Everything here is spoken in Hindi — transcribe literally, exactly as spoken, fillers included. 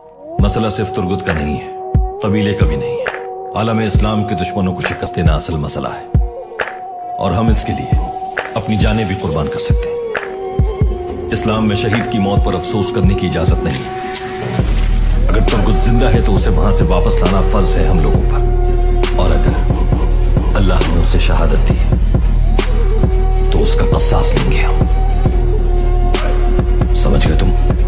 मसला सिर्फ तुर्गुत का नहीं है, कबीले का भी नहीं है। आलम इस्लाम के दुश्मनों को शिकस्त देना असल मसला है, और हम इसके लिए अपनी जानें भी कुर्बान कर सकते हैं। इस्लाम में शहीद की मौत पर अफसोस करने की इजाजत नहीं है। अगर तुर्गुत जिंदा है तो उसे वहां से वापस लाना फर्ज है हम लोगों पर, और अगर अल्लाह ने उसे शहादत दी है तो उसका क़सास लेंगे हम। समझ गए तुम?